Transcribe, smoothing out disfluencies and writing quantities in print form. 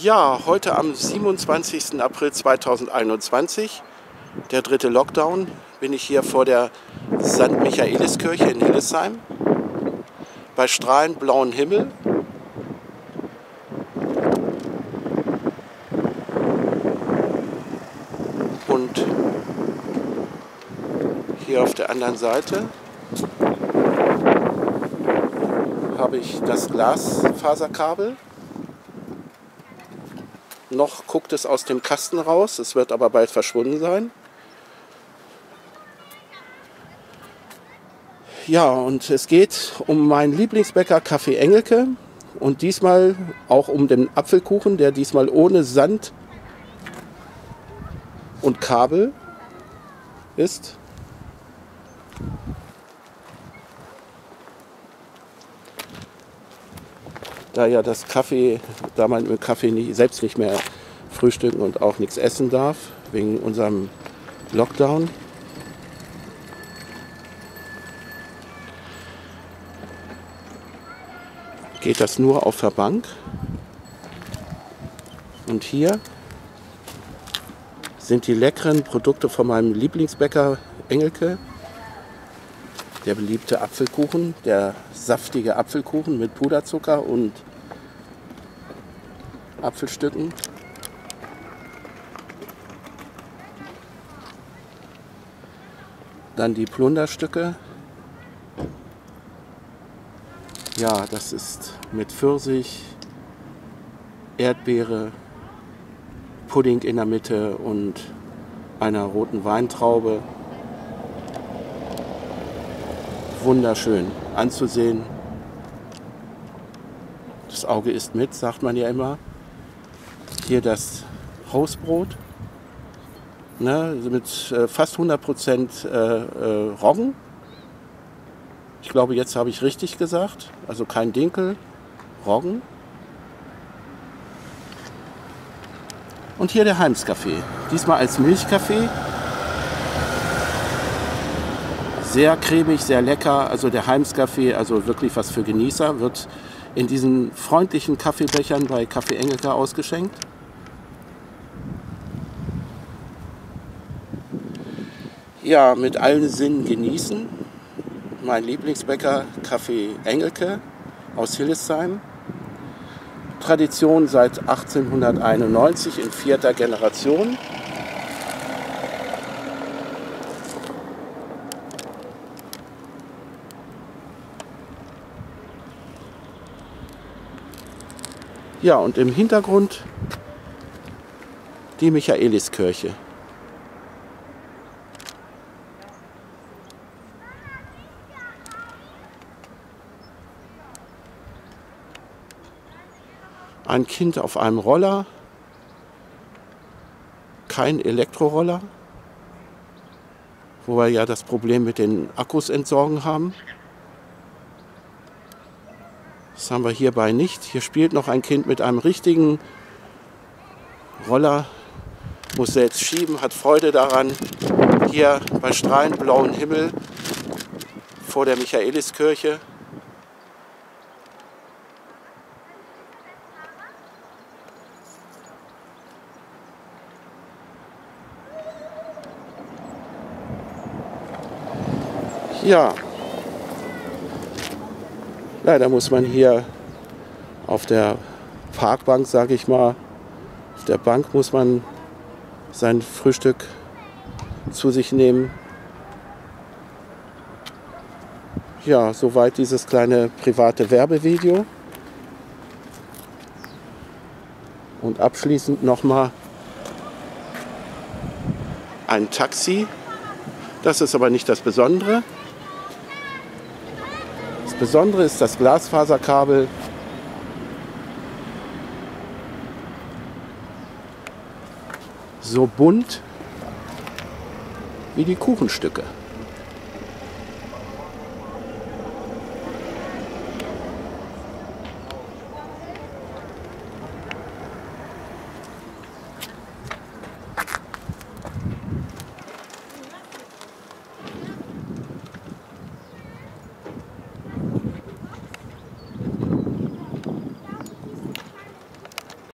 Ja, heute am 27. April 2021, der dritte Lockdown, bin ich hier vor der St. Michaeliskirche in Hildesheim bei strahlend blauem Himmel. Und hier auf der anderen Seite habe ich das Glasfaserkabel. Noch guckt es aus dem Kasten raus, es wird aber bald verschwunden sein. Ja, und es geht um meinen Lieblingsbäcker Café Engelke und diesmal auch um den Apfelkuchen, der diesmal ohne Sand und Kabel ist. Da ja da man mit Kaffee selbst nicht mehr frühstücken und auch nichts essen darf, wegen unserem Lockdown. Geht das nur auf der Bank. Und hier sind die leckeren Produkte von meinem Lieblingsbäcker Engelke. Der beliebte Apfelkuchen, der saftige Apfelkuchen mit Puderzucker und Apfelstücken. Dann die Plunderstücke. Ja, das ist mit Pfirsich, Erdbeere, Pudding in der Mitte und einer roten Weintraube. Wunderschön anzusehen. Das Auge isst mit, sagt man ja immer. Hier das Hausbrot, ne, mit fast 100% Roggen. Ich glaube, jetzt habe ich richtig gesagt. Also kein Dinkel, Roggen. Und hier der Heimskaffee. Diesmal als Milchkaffee. Sehr cremig, sehr lecker. Also der Heimskaffee, also wirklich was für Genießer, wird in diesen freundlichen Kaffeebechern bei Café Engelke ausgeschenkt. Ja, mit allen Sinnen genießen. Mein Lieblingsbäcker Café Engelke aus Hildesheim. Tradition seit 1891 in 4. Generation. Ja, und im Hintergrund die Michaeliskirche. Ein Kind auf einem Roller, kein Elektroroller, wo wir ja das Problem mit den Akkus entsorgen haben. Das haben wir hierbei nicht. Hier spielt noch ein Kind mit einem richtigen Roller, muss selbst schieben, hat Freude daran. Hier bei strahlend blauem Himmel vor der Michaeliskirche. Ja, leider muss man hier auf der Parkbank, sage ich mal, auf der Bank muss man sein Frühstück zu sich nehmen. Ja, soweit dieses kleine private Werbevideo. Und abschließend nochmal ein Taxi. Das ist aber nicht das Besondere. Das Besondere ist das Glasfaserkabel. So bunt wie die Kuchenstücke.